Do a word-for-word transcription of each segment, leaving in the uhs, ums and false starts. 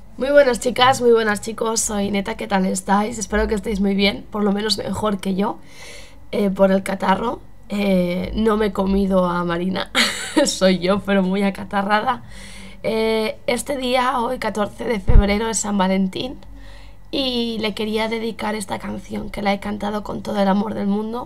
Muy buenas chicas, muy buenas chicos, soy Neta, ¿qué tal estáis? Espero que estéis muy bien, por lo menos mejor que yo, eh, por el catarro. Eh, no me he comido a Marina, soy yo, pero muy acatarrada. Eh, este día, hoy catorce de febrero, es San Valentín y le quería dedicar esta canción que la he cantado con todo el amor del mundo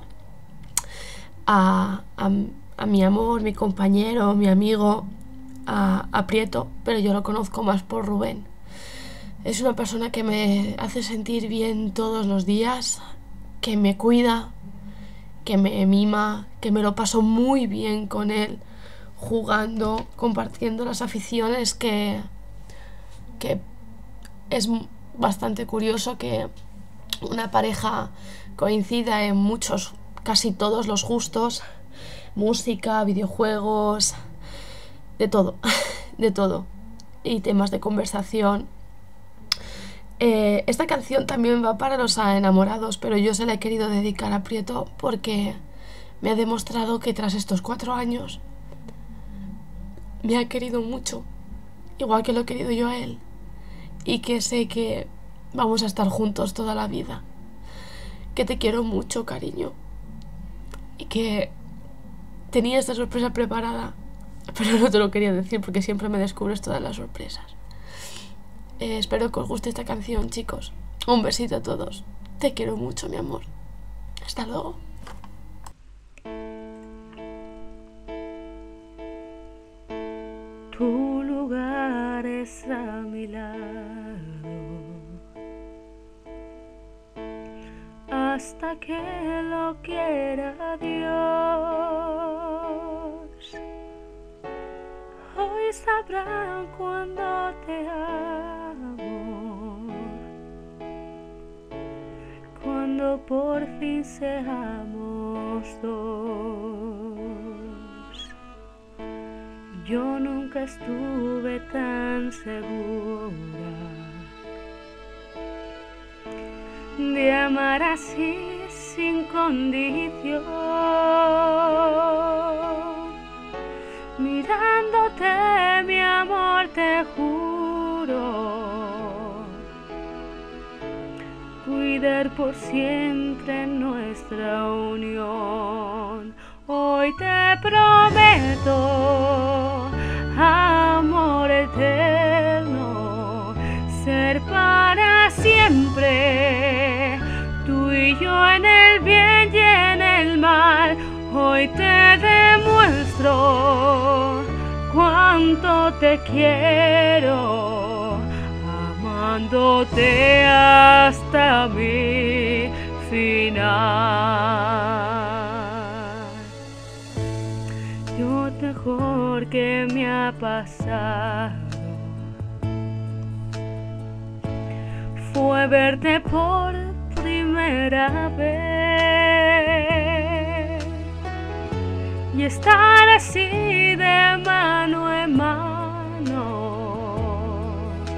a, a, a mi amor, mi compañero, mi amigo, a, a Prieto, pero yo lo conozco más por Rubén. Es una persona que me hace sentir bien todos los días, que me cuida, que me mima, que me lo paso muy bien con él, jugando, compartiendo las aficiones, que, que es bastante curioso que una pareja coincida en muchos, casi todos los gustos, música, videojuegos, de todo, de todo, y temas de conversación. Eh, esta canción también va para los enamorados, pero yo se la he querido dedicar a Prieto porque me ha demostrado que tras estos cuatro años me ha querido mucho, igual que lo he querido yo a él, y que sé que vamos a estar juntos toda la vida, que te quiero mucho, cariño, y que tenía esta sorpresa preparada, pero no te lo quería decir porque siempre me descubres todas las sorpresas. Eh, espero que os guste esta canción, chicos. Un besito a todos. Te quiero mucho, mi amor. Hasta luego. Tu lugar es a mi lado hasta que lo quiera Dios. Hoy sabrán cuando te amo, cuando por fin seamos dos. Yo nunca estuve tan segura de amar así sin condición. Mirándote, mi amor, te juro cuidar por siempre nuestra unión. Hoy te prometo, amor eterno, ser para siempre, tú y yo en el bien y en el mal. Hoy te demuestro cuánto te quiero, amándote hasta mi final. Lo mejor que me ha pasado fue verte por primera vez y estar así de mano en mano.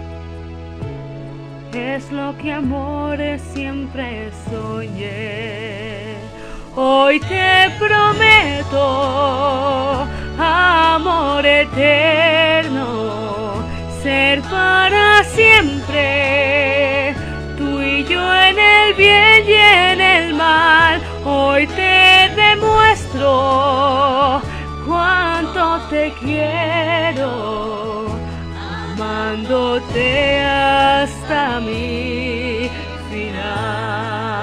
Es lo que amores siempre soñé. Hoy te prometo, amor eterno, ser para siempre, tú y yo en el bien y en el mal. Hoy te demuestro cuánto te quiero, amándote hasta mi final.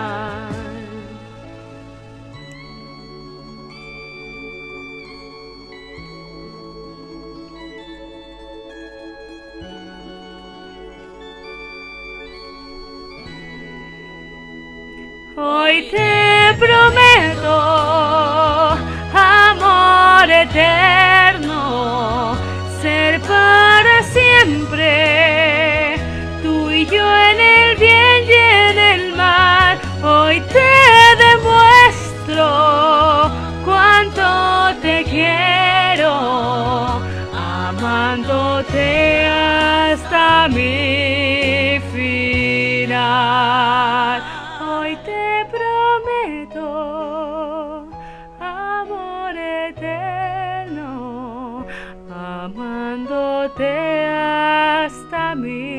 Hoy te prometo, amor eterno, ser para siempre, tú y yo en el bien y en el mal. Hoy te demuestro cuánto te quiero, amándote hasta mi final. Hoy te prometo, amor eterno, amándote hasta mi